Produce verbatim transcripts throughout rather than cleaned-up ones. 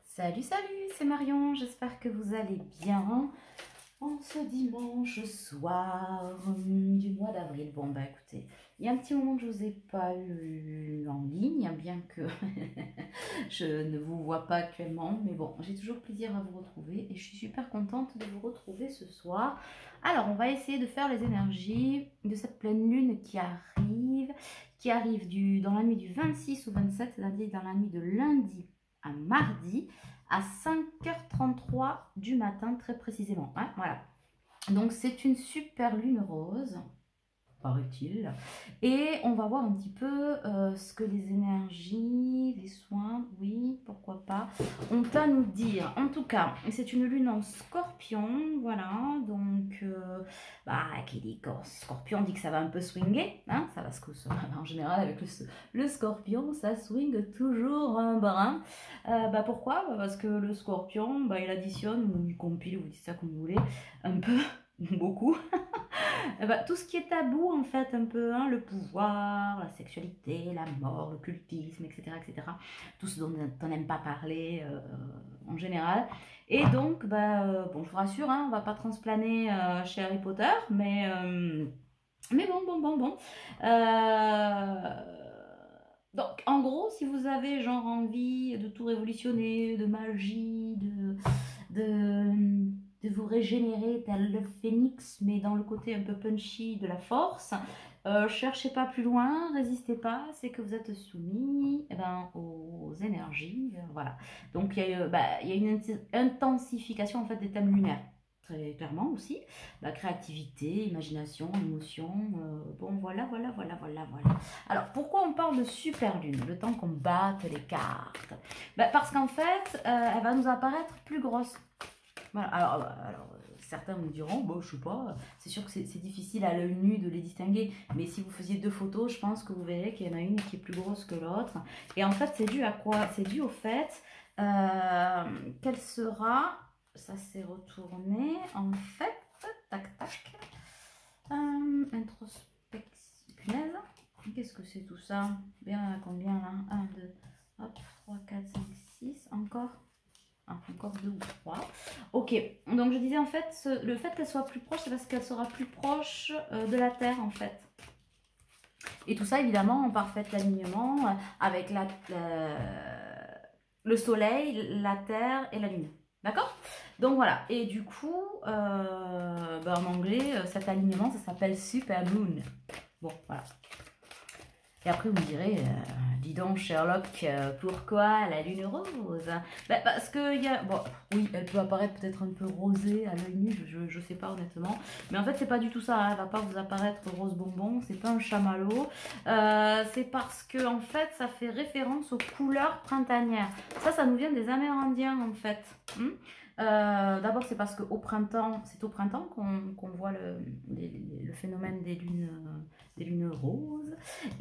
Salut, salut, c'est Marion, j'espère que vous allez bien en ce dimanche soir hum, du mois d'avril. Bon, bah écoutez, il y a un petit moment que je ne vous ai pas eu en ligne, bien que je ne vous vois pas actuellement, mais bon, j'ai toujours plaisir à vous retrouver et je suis super contente de vous retrouver ce soir. Alors, on va essayer de faire les énergies de cette pleine lune qui arrive, qui arrive du, dans la nuit du vingt-six au vingt-sept, c'est-à-dire dans la nuit de lundi à mardi à cinq heures trente-trois du matin très précisément, hein, voilà. Donc c'est une super lune rose, paraît-il, et on va voir un petit peu euh, ce que les énergies, les soins, oui, pourquoi pas, ont à nous dire. En tout cas, c'est une lune en scorpion, voilà, donc, euh, bah, qui dit scorpion dit que ça va un peu swinger, hein, ça va se en général avec le, le scorpion, ça swing toujours un brin. Euh, bah pourquoi? Parce que le scorpion, bah, il additionne, ou il compile, vous dites ça comme vous voulez, un peu, beaucoup. Bah, tout ce qui est tabou en fait un peu, hein, le pouvoir, la sexualité, la mort, l'occultisme, etc., etc., tout ce dont on n'aime pas parler euh, en général. Et donc bah, euh, bon, je vous rassure, hein, on va pas transplaner euh, chez Harry Potter, mais euh, mais bon bon bon bon euh, donc en gros, si vous avez genre envie de tout révolutionner, de magie, de de de vous régénérer tel le phénix, mais dans le côté un peu punchy de la force. Euh, cherchez pas plus loin, résistez pas, c'est que vous êtes soumis eh ben, aux énergies. Euh, voilà. Donc il y, a, bah, y a une intensification en fait des thèmes lunaires. Très clairement aussi. La créativité, imagination, émotion. Euh, bon, voilà, voilà, voilà, voilà, voilà. Alors, pourquoi on parle de super lune, le temps qu'on batte les cartes? Bah, parce qu'en fait, euh, elle va nous apparaître plus grosse. Voilà. Alors, alors euh, certains me diront, bon, je sais pas, c'est sûr que c'est difficile à l'œil nu de les distinguer, mais si vous faisiez deux photos, je pense que vous verrez qu'il y en a une qui est plus grosse que l'autre. Et en fait, c'est dû à quoi? C'est dû au fait euh, qu'elle sera, ça s'est retourné, en fait, tac, tac, euh, introspection, punaise, qu'est-ce que c'est tout ça? Bien, combien là? un, deux, hop, trois, quatre, cinq, six, encore encore deux ou trois. Ok, donc je disais en fait, ce, le fait qu'elle soit plus proche, c'est parce qu'elle sera plus proche euh, de la Terre en fait. Et tout ça évidemment en parfait alignement euh, avec la, euh, le Soleil, la Terre et la Lune. D'accord? Donc voilà, et du coup, euh, ben, en anglais, cet alignement, ça s'appelle Super Moon. Bon, voilà. Et après, vous me direz, euh, dis donc Sherlock, euh, pourquoi la lune rose? Ben, parce que, y a, bon, oui, elle peut apparaître peut-être un peu rosée à l'œil nu, je ne sais pas honnêtement. Mais en fait, c'est pas du tout ça, hein, elle va pas vous apparaître rose bonbon, c'est pas un chamallow. Euh, c'est parce que, en fait, ça fait référence aux couleurs printanières. Ça, ça nous vient des Amérindiens, en fait. Hum euh, D'abord, c'est parce qu'au printemps, c'est au printemps qu'on qu'on voit le, les, les, le phénomène des lunes, des lunes roses.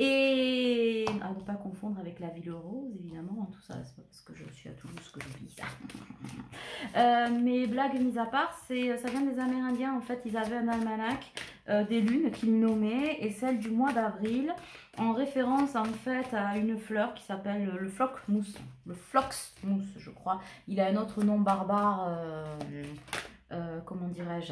Et à ne pas confondre avec la ville rose, évidemment, tout ça, c'est pas parce que je suis à Toulouse que je vis ça. euh, mais blague mise à part, ça vient des Amérindiens, en fait, ils avaient un almanach euh, des lunes qu'ils nommaient, et celle du mois d'avril, en référence en fait à une fleur qui s'appelle le floc mousse, le flox mousse, je crois. Il a un autre nom barbare, euh, euh, comment dirais-je,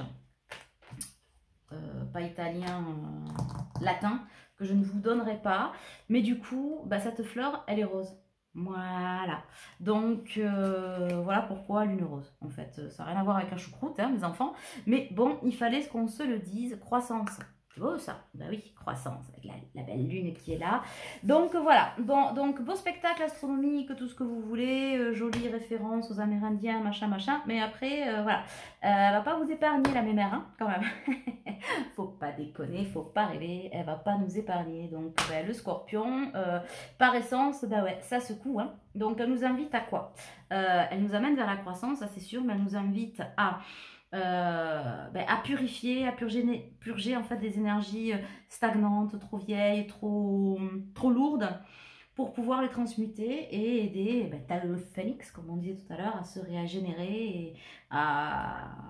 euh, pas italien, euh, latin, que je ne vous donnerai pas. Mais du coup, bah, cette fleur, elle est rose. Voilà. Donc, euh, voilà pourquoi lune rose. En fait, ça n'a rien à voir avec la choucroute, hein, mes enfants. Mais bon, il fallait qu'on se le dise. Croissance. C'est beau ça. Bah oui, croissance avec la, la belle lune qui est là. Donc voilà. Bon, donc beau spectacle astronomique, tout ce que vous voulez. Euh, jolie référence aux Amérindiens, machin, machin. Mais après, euh, voilà. Euh, elle va pas vous épargner la mémère, hein, quand même. Faut pas déconner, faut pas rêver. Elle va pas nous épargner. Donc ben, le scorpion, euh, par essence, bah ouais, ça secoue. Hein. Donc elle nous invite à quoi? euh, Elle nous amène vers la croissance, ça c'est sûr, mais elle nous invite à Euh, ben, à purifier, à purger, purger en fait des énergies stagnantes, trop vieilles, trop, trop lourdes, pour pouvoir les transmuter et aider ben, tel le phénix, comme on disait tout à l'heure, à se régénérer et à,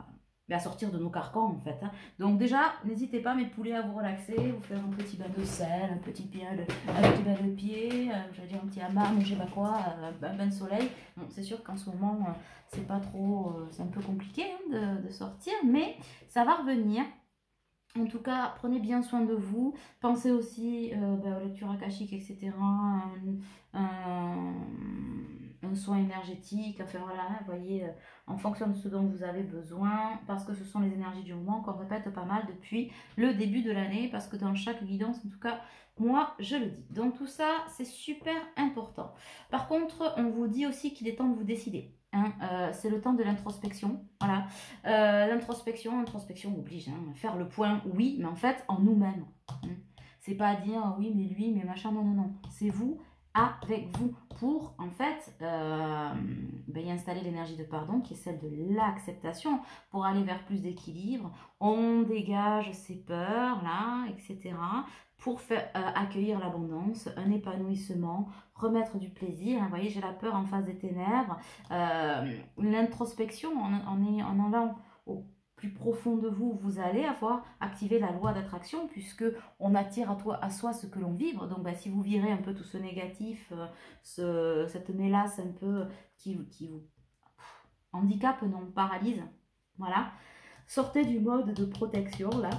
à sortir de nos carcans en fait. Hein. Donc déjà, n'hésitez pas mes poulets à vous relaxer, vous faire un petit bain de sel, un petit, pied, un petit bain de pied, euh, j'allais dire un petit hammam, je sais pas quoi, euh, un bain de soleil. Bon, c'est sûr qu'en ce moment, euh, c'est pas trop, euh, c'est un peu compliqué hein, de, de sortir, mais ça va revenir. En tout cas, prenez bien soin de vous. Pensez aussi euh, ben, aux lectures akashiques, et cetera. Un, un, un soin énergétique. Enfin voilà, vous voyez, euh, en fonction de ce dont vous avez besoin. Parce que ce sont les énergies du moment qu'on répète pas mal depuis le début de l'année. Parce que dans chaque guidance, en tout cas, moi, je le dis. Donc tout ça, c'est super important. Par contre, on vous dit aussi qu'il est temps de vous décider. Hein, euh, c'est le temps de l'introspection. Voilà. Euh, l'introspection, l'introspection oblige. Hein, faire le point, oui, mais en fait, en nous-mêmes. Hein. C'est pas à dire oui, mais lui, mais machin. Non, non, non. C'est vous avec vous pour, en fait, euh, ben, y installer l'énergie de pardon, qui est celle de l'acceptation, pour aller vers plus d'équilibre. On dégage ses peurs, là, et cetera pour faire, euh, accueillir l'abondance, un épanouissement, remettre du plaisir. Vous voyez, j'ai la peur en face des ténèbres. Euh, L'introspection, en, en, en allant au plus profond de vous, vous allez avoir activé la loi d'attraction, puisque on attire à, toi, à soi ce que l'on vibre. Donc, bah, si vous virez un peu tout ce négatif, euh, ce, cette mélasse un peu qui, qui vous handicape, non, paralyse, voilà. Sortez du mode de protection, là,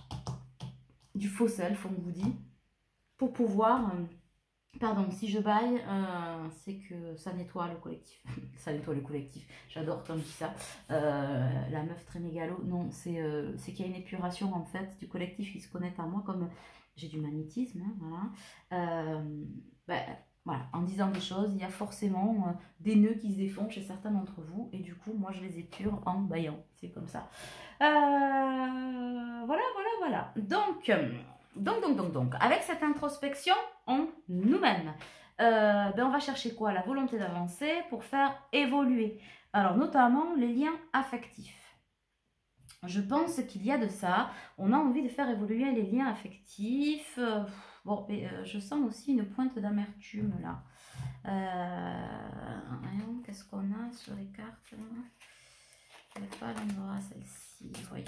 du faux self, on vous dit, pour pouvoir... Euh, Pardon, si je baille, euh, c'est que ça nettoie le collectif. Ça nettoie le collectif. J'adore quand je dis ça. Euh, la meuf très mégalo. Non, c'est euh, qu'il y a une épuration en fait du collectif qui se connecte à moi comme j'ai du magnétisme. Hein, voilà. Euh, bah, voilà. En disant des choses, il y a forcément euh, des nœuds qui se défont chez certains d'entre vous. Et du coup, moi, je les épure en baillant. C'est comme ça. Euh, voilà, voilà, voilà. Donc... Donc, donc, donc, donc, avec cette introspection en nous-mêmes, euh, ben on va chercher quoi? La volonté d'avancer pour faire évoluer. Alors, notamment les liens affectifs. Je pense qu'il y a de ça. On a envie de faire évoluer les liens affectifs. Euh, bon, et, euh, je sens aussi une pointe d'amertume là. Euh, Qu'est-ce qu'on a sur les cartes? Je ne vais pas l'endroit celle-ci. Voyons.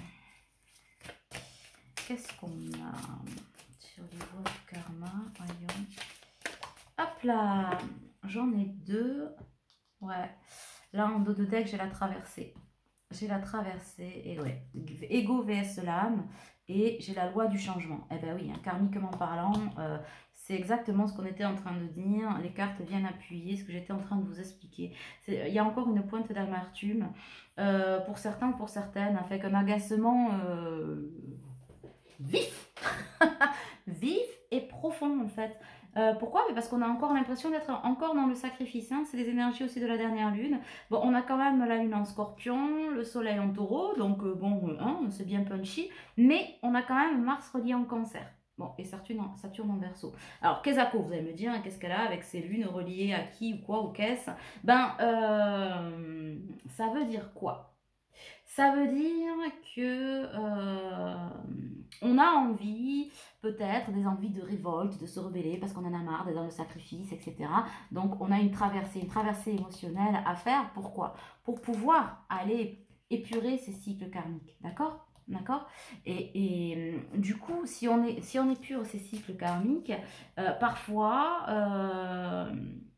Qu'est-ce qu'on a sur les voies de karma? Voyons. Hop là, j'en ai deux. Ouais. Là, en dos de deck, j'ai la traversée. J'ai la traversée. Et ouais. Ego vs l'âme. Et j'ai la loi du changement. Eh ben oui, hein, karmiquement parlant, euh, c'est exactement ce qu'on était en train de dire. Les cartes viennent appuyer ce que j'étais en train de vous expliquer. Il y a encore une pointe d'amertume. Euh, pour certains, pour certaines, avec un agacement... Euh, vif, vif et profond en fait. Euh, pourquoi? Mais parce qu'on a encore l'impression d'être encore dans le sacrifice. Hein. C'est les énergies aussi de la dernière lune. Bon, on a quand même la lune en scorpion, le soleil en taureau, donc euh, bon, hein, c'est bien punchy. Mais on a quand même Mars relié en cancer. Bon, et Saturne en, Saturne en verseau. Alors, Kezako, vous allez me dire, qu'est-ce qu'elle a avec ses lunes reliées à qui ou quoi ou qu'est-ce? Ben, euh, ça veut dire quoi? Ça veut dire que euh, on a envie, peut-être des envies de révolte, de se rebeller parce qu'on en a marre d'être dans le sacrifice, et cetera. Donc on a une traversée, une traversée émotionnelle à faire. Pourquoi? Pour pouvoir aller épurer ces cycles karmiques, d'accord? D'accord? Et, et du coup, si on, est, si on épure ces cycles karmiques, euh, parfois... Euh,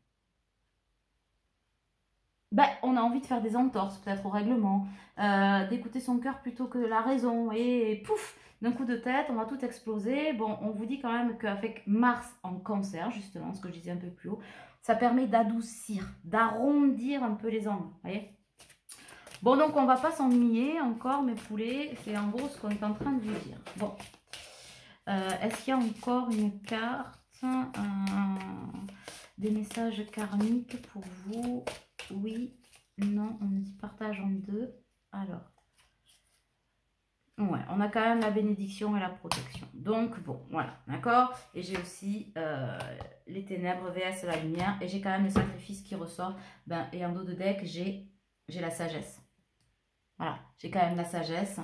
ben, on a envie de faire des entorses, peut-être au règlement, euh, d'écouter son cœur plutôt que la raison, et pouf, d'un coup de tête, on va tout exploser. Bon, on vous dit quand même qu'avec Mars en cancer, justement, ce que je disais un peu plus haut, ça permet d'adoucir, d'arrondir un peu les angles, vous voyez? Bon, donc on va pas s'ennuyer encore, mes poulets, c'est en gros ce qu'on est en train de vous dire. Bon, euh, est-ce qu'il y a encore une carte, euh, des messages karmiques pour vous? Oui, non, on me dit partage en deux. Alors, ouais, on a quand même la bénédiction et la protection. Donc, bon, voilà, d'accord? Et j'ai aussi euh, les ténèbres vs la lumière. Et j'ai quand même le sacrifice qui ressort. Ben, et en dos de deck, j'ai la sagesse. Voilà, j'ai quand même la sagesse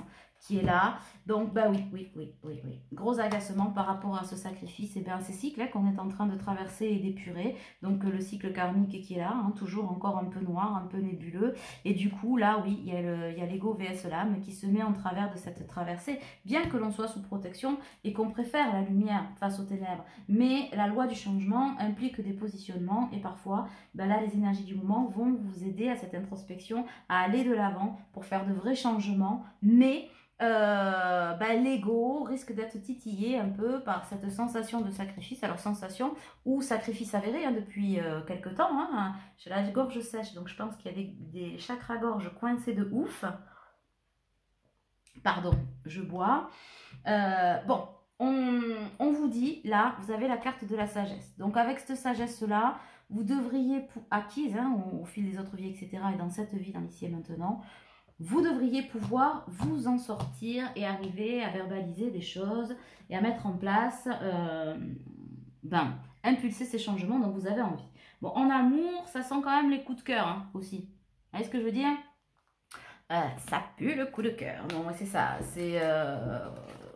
qui est là. Donc, bah oui, oui, oui, oui, oui. Gros agacement par rapport à ce sacrifice et bien à ces cycles hein, qu'on est en train de traverser et d'épurer. Donc, euh, le cycle karmique qui est là, hein, toujours encore un peu noir, un peu nébuleux. Et du coup, là, oui, il y a l'ego vs l'âme qui se met en travers de cette traversée, bien que l'on soit sous protection et qu'on préfère la lumière face aux ténèbres. Mais la loi du changement implique des positionnements et parfois, ben là, les énergies du moment vont vous aider à cette introspection, à aller de l'avant pour faire de vrais changements, mais Euh, ben, l'ego risque d'être titillé un peu par cette sensation de sacrifice. Alors sensation ou sacrifice avéré hein, depuis euh, quelque temps. Hein. J'ai la gorge sèche, donc je pense qu'il y a des, des chakras-gorge coincés de ouf. Pardon, je bois. Euh, bon, on, on vous dit, là, vous avez la carte de la sagesse. Donc avec cette sagesse-là, vous devriez, acquise hein, au, au fil des autres vies, et cetera, et dans cette vie, dans l'ici et maintenant, vous devriez pouvoir vous en sortir et arriver à verbaliser des choses et à mettre en place, euh, ben, impulser ces changements dont vous avez envie. Bon, en amour, ça sent quand même les coups de cœur hein, aussi. Vous voyez ce que je veux dire euh, Ça pue le coup de cœur. Non, c'est ça. C'est... Euh,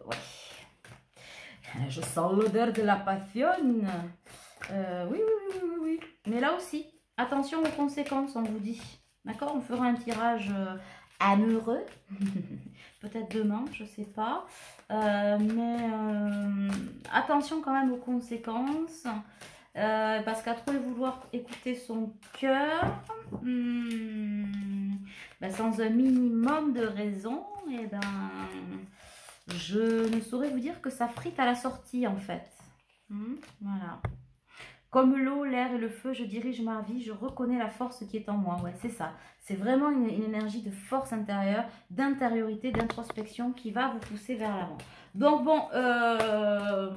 ouais. Je sens l'odeur de la passion. Euh, oui, oui, oui, oui, oui. Mais là aussi, attention aux conséquences, on vous dit. D'accord? On fera un tirage... Euh, amoureux, peut-être demain, je sais pas, euh, mais euh, attention quand même aux conséquences, euh, parce qu'à trop vouloir écouter son cœur, hmm, ben sans un minimum de raison, et ben, je ne saurais vous dire que ça frite à la sortie en fait. Hmm, voilà. Comme l'eau, l'air et le feu, je dirige ma vie, je reconnais la force qui est en moi. Ouais, c'est ça. C'est vraiment une, une énergie de force intérieure, d'intériorité, d'introspection qui va vous pousser vers l'avant. Donc bon, euh,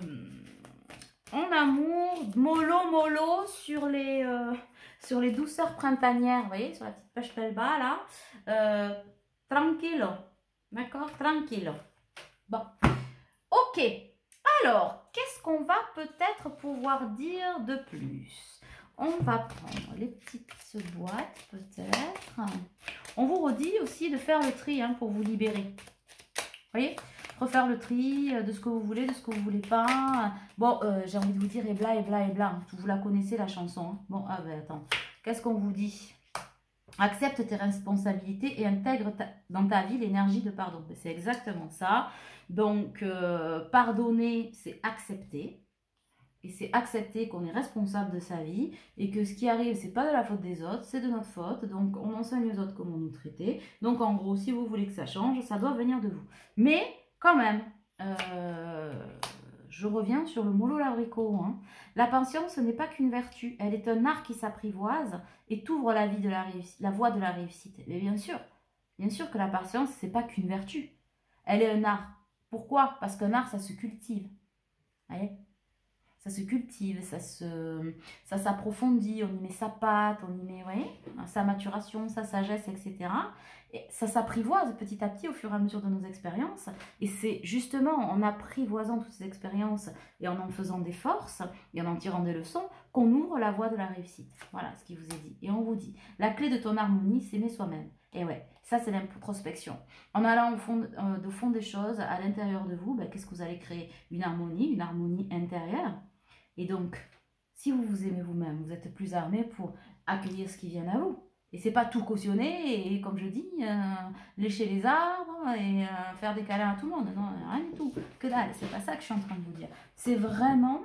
en amour, mollo, mollo sur les, euh, sur les douceurs printanières, vous voyez, sur la petite pêche pelle bas là. Euh, tranquillo, d'accord, tranquillo. Bon, ok. Alors, qu'est-ce qu'on va peut-être pouvoir dire de plus? On va prendre les petites boîtes, peut-être. On vous redit aussi de faire le tri hein, pour vous libérer. Vous voyez? Refaire le tri de ce que vous voulez, de ce que vous ne voulez pas. Bon, euh, j'ai envie de vous dire, et bla, et bla, et bla. Vous la connaissez, la chanson. Hein. Bon, ah ben attends. Qu'est-ce qu'on vous dit? Accepte tes responsabilités et intègre ta, dans ta vie l'énergie de pardon. C'est exactement ça. Donc, euh, pardonner, c'est accepter. Et c'est accepter qu'on est responsable de sa vie et que ce qui arrive, c'est pas de la faute des autres, c'est de notre faute. Donc, on enseigne aux autres comment nous traiter. Donc, en gros, si vous voulez que ça change, ça doit venir de vous. Mais, quand même, euh, je reviens sur le mollo l'abricot. Hein. La patience, ce n'est pas qu'une vertu. Elle est un art qui s'apprivoise et t'ouvre la, vie de la, la voie de la réussite. Mais bien sûr, bien sûr que la patience, ce n'est pas qu'une vertu. Elle est un art. Pourquoi? Parce qu'un art, ça se cultive. Vous voyez? Ça se cultive, ça se, ça s'approfondit, on y met sa patte, on y met, vous voyez, sa maturation, sa sagesse, et cetera. Et ça s'apprivoise petit à petit au fur et à mesure de nos expériences. Et c'est justement en apprivoisant toutes ces expériences et en en faisant des forces et en en tirant des leçons qu'on ouvre la voie de la réussite. Voilà ce qui vous est dit. Et on vous dit, la clé de ton harmonie, c'est aimer soi-même. Et ouais, ça c'est l'introspection. En allant au fond, euh, au fond des choses, à l'intérieur de vous, ben, qu'est-ce que vous allez créer? Une harmonie, une harmonie intérieure. Et donc, si vous vous aimez vous-même, vous êtes plus armé pour accueillir ce qui vient à vous. Et c'est pas tout cautionner et, comme je dis, euh, lécher les arbres et euh, faire des câlins à tout le monde. Non, rien du tout. Que dalle, c'est pas ça que je suis en train de vous dire. C'est vraiment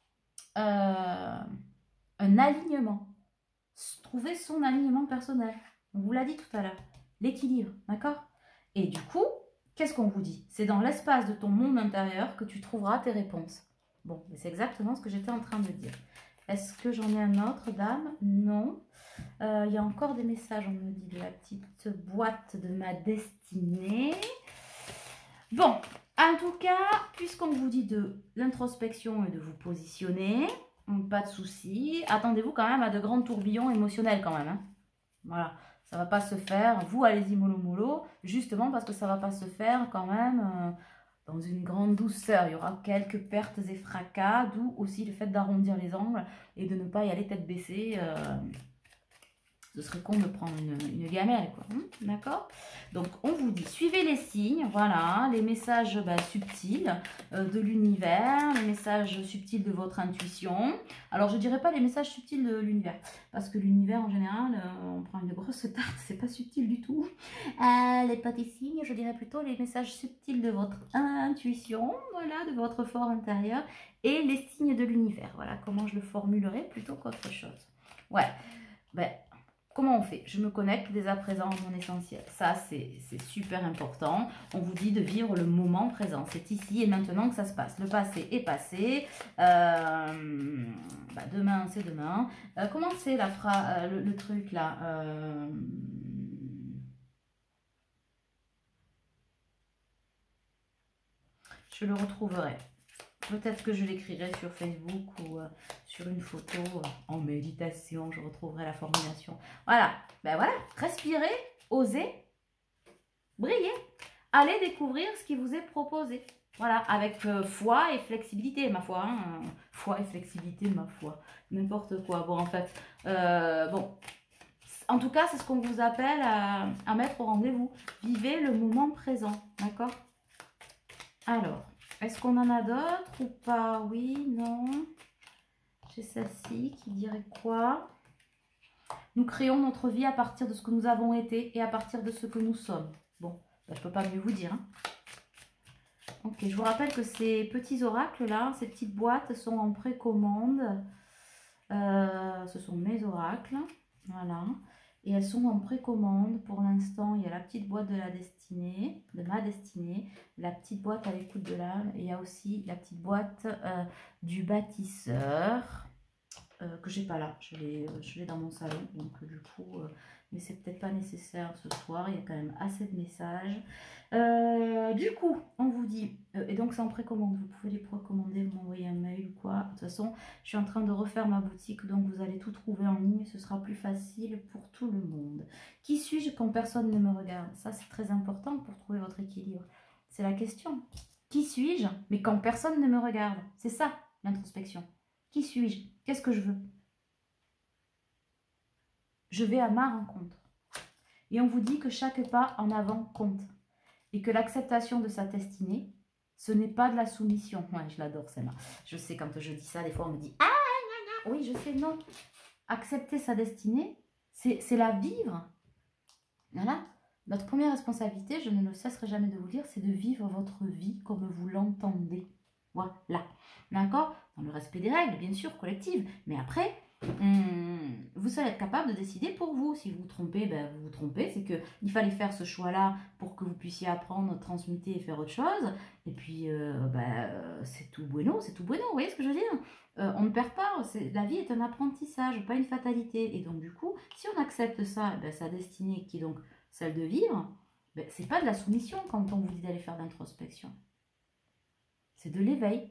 euh, un alignement. Trouver son alignement personnel. On vous l'a dit tout à l'heure. L'équilibre, d'accord? Et du coup, qu'est-ce qu'on vous dit? C'est dans l'espace de ton monde intérieur que tu trouveras tes réponses. Bon, c'est exactement ce que j'étais en train de dire. Est-ce que j'en ai un autre, dame? Non. Euh, il y a encore des messages, on me dit, de la petite boîte de ma destinée. Bon, en tout cas, puisqu'on vous dit de l'introspection et de vous positionner, pas de souci. Attendez-vous quand même à de grands tourbillons émotionnels quand même. Hein. Voilà, ça ne va pas se faire. Vous, allez-y mollo mollo, justement parce que ça ne va pas se faire quand même... Euh, dans une grande douceur. Il y aura quelques pertes et fracas, d'où aussi le fait d'arrondir les angles et de ne pas y aller tête baissée euh, Ce serait con de prendre une, une gamelle, quoi. Hum, d'accord? Donc, on vous dit, suivez les signes, voilà, les messages bah, subtils euh, de l'univers, les messages subtils de votre intuition. Alors, je ne dirais pas les messages subtils de l'univers, parce que l'univers, en général, euh, on prend une grosse tarte, c'est pas subtil du tout. Euh, les petits signes, je dirais plutôt les messages subtils de votre intuition, voilà, de votre fort intérieur, et les signes de l'univers. Voilà comment je le formulerai plutôt qu'autre chose. Ouais, ben... Comment on fait? Je me connecte dès à présent à mon essentiel. Ça, c'est super important. On vous dit de vivre le moment présent. C'est ici et maintenant que ça se passe. Le passé est passé. Euh, bah demain, c'est demain. Euh, comment c'est la phrase, euh, le, le truc là euh, Je le retrouverai. Peut-être que je l'écrirai sur Facebook ou euh, sur une photo euh, en méditation. Je retrouverai la formulation. Voilà. Ben voilà. Respirez, osez, brillez. Allez découvrir ce qui vous est proposé. Voilà. Avec euh, foi et flexibilité, ma foi. Hein. Foi et flexibilité, ma foi. N'importe quoi. Bon, en fait. Euh, bon. En tout cas, c'est ce qu'on vous appelle à, à mettre au rendez-vous. Vivez le moment présent. D'accord? Alors. Est-ce qu'on en a d'autres ou pas? Oui, non. J'ai celle-ci qui dirait quoi? Nous créons notre vie à partir de ce que nous avons été et à partir de ce que nous sommes. Bon, ben, je ne peux pas mieux vous dire. Hein. Ok, je vous rappelle que ces petits oracles-là, ces petites boîtes sont en précommande. Euh, ce sont mes oracles. Voilà. Et elles sont en précommande. Pour l'instant, il y a la petite boîte de la destinée, de ma destinée, la petite boîte à l'écoute de l'âme. Et il y a aussi la petite boîte euh, du bâtisseur, euh, que j'ai pas là. Je l'ai dans mon salon. Donc euh, du coup, euh, mais c'est peut-être pas nécessaire ce soir. Il y a quand même assez de messages. Euh, du coup, on vous dit, euh, et donc c'est en précommande. Vous pouvez les précommander, vous m'envoyez un mail ou quoi. De toute façon, je suis en train de refaire ma boutique, donc vous allez tout trouver en ligne. Ce sera plus facile pour tout le monde. Qui suis-je quand personne ne me regarde? Ça, c'est très important pour trouver votre équilibre. C'est la question. Qui suis-je, mais quand personne ne me regarde? C'est ça, l'introspection. Qui suis-je? Qu'est-ce que je veux? Je vais à ma rencontre. Et on vous dit que chaque pas en avant compte. Et que l'acceptation de sa destinée, ce n'est pas de la soumission. Ouais, je l'adore celle-là. Je sais, quand je dis ça, des fois on me dit « Ah, gna, gna. Oui, je sais, non. » Accepter sa destinée, c'est la vivre. Voilà. Notre première responsabilité, je ne le cesserai jamais de vous le dire, c'est de vivre votre vie comme vous l'entendez. Voilà. D'accord? Dans le respect des règles, bien sûr, collectives. Mais après, hum, vous allez être capable de décider pour vous. Si vous vous trompez, ben, vous vous trompez. C'est qu'il fallait faire ce choix-là pour que vous puissiez apprendre, transmuter et faire autre chose. Et puis, euh, ben, c'est tout bueno, c'est tout bueno. Vous voyez ce que je veux dire? euh, On ne perd pas. La vie est un apprentissage, pas une fatalité. Et donc, du coup, si on accepte ça, ben, sa destinée qui est donc celle de vivre, ben, c'est pas de la soumission quand on vous dit d'aller faire l'introspection. C'est de l'éveil,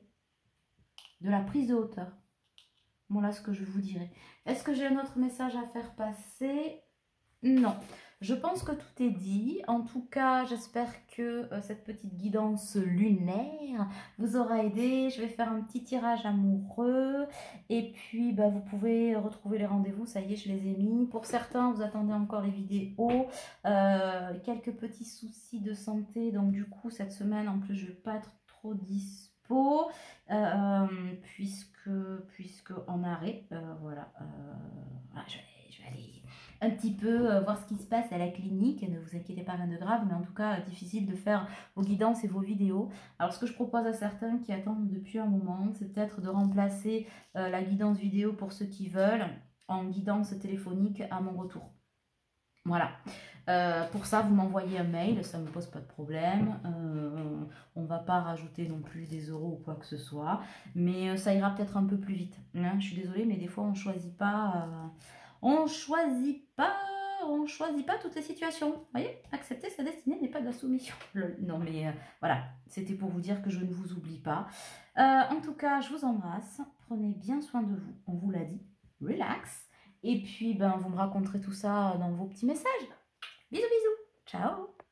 de la prise de hauteur. Voilà ce que je vous dirais. Est-ce que j'ai un autre message à faire passer? Non. Je pense que tout est dit. En tout cas, j'espère que euh, cette petite guidance lunaire vous aura aidé. Je vais faire un petit tirage amoureux. Et puis, bah, vous pouvez retrouver les rendez-vous. Ça y est, je les ai mis. Pour certains, vous attendez encore les vidéos. Euh, quelques petits soucis de santé. Donc, du coup, cette semaine, en plus, je ne vais pas être trop dispo. Euh, puisque, puisque en arrêt. Euh, voilà. Euh, voilà je, vais, je vais aller un petit peu euh, voir ce qui se passe à la clinique. Ne vous inquiétez pas, rien de grave, mais en tout cas, euh, difficile de faire vos guidances et vos vidéos. Alors, ce que je propose à certains qui attendent depuis un moment, c'est peut-être de remplacer euh, la guidance vidéo pour ceux qui veulent en guidance téléphonique à mon retour. Voilà. Euh, pour ça, vous m'envoyez un mail, ça ne me pose pas de problème. Euh, on ne va pas rajouter non plus des euros ou quoi que ce soit. Mais euh, ça ira peut-être un peu plus vite. Hein, je suis désolée, mais des fois, on ne choisit pas... Euh, on choisit pas... On choisit pas toutes les situations. Vous voyez, accepter sa destinée n'est pas de la soumission. Le, non, mais euh, voilà, c'était pour vous dire que je ne vous oublie pas. Euh, en tout cas, je vous embrasse. Prenez bien soin de vous. On vous l'a dit. Relax. Et puis, ben, vous me raconterez tout ça dans vos petits messages. Bisous, bisous. Ciao.